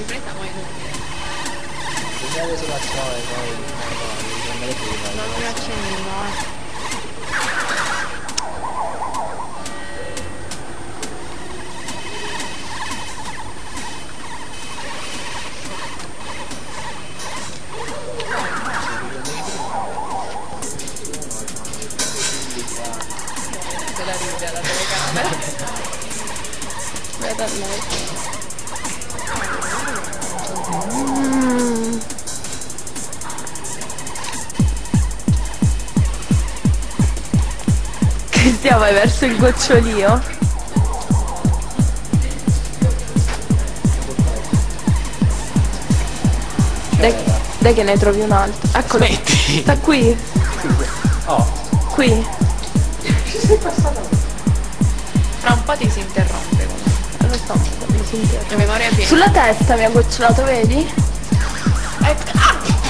ripresa poi Segnale sull'azione, poi prendere prima. non mi accendino, se la ride alla telecamera. Vedo a lei. Cristian, vai verso il gocciolio? Dai che ne trovi un altro. Eccolo. Smetti. Sta qui. Oh. Qui. Ci sei passata? Fra un po' ti si interrompe comunque. Lo so, mi si interrompe. La memoria è piena. Sulla testa mi ha gocciolato, vedi? Ah!